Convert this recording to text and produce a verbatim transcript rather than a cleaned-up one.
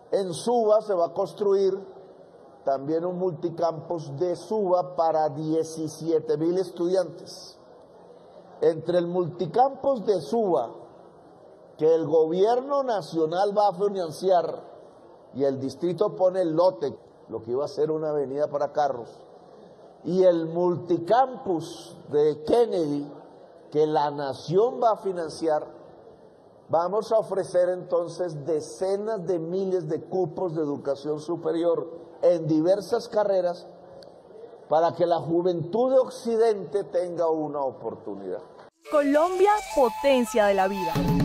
En Suba se va a construir también un multicampus de Suba para diecisiete mil estudiantes. Entre el multicampus de Suba, que el gobierno nacional va a financiar, y el distrito pone el lote, lo que iba a ser una avenida para carros, y el multicampus de Kennedy, que la nación va a financiar, vamos a ofrecer entonces decenas de miles de cupos de educación superior en diversas carreras para que la juventud de Occidente tenga una oportunidad. Colombia, potencia de la vida.